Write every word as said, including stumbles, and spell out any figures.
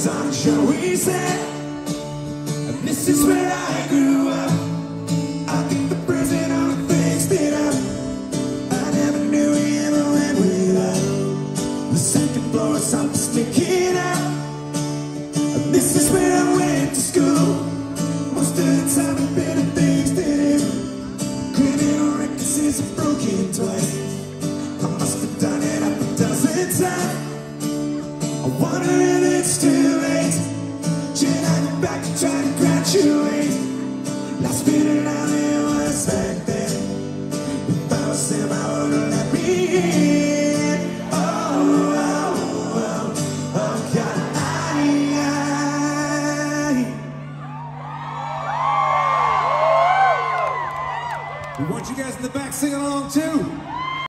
song shall we say? And this is where I grew up. I think the president fixed it up. I never knew he ever went without. The second floor is something sticking out. And this is where I went to school. Most of the time I've been in things to do. Criminal record since I've broken twice. I must have done it up a dozen times. I wonder if it's too late. Should I go back and try to graduate? Last minute I it was back then. If I was him I would've let me in. Oh, oh, oh, oh, God, I, I. We want you guys in the back singing along too.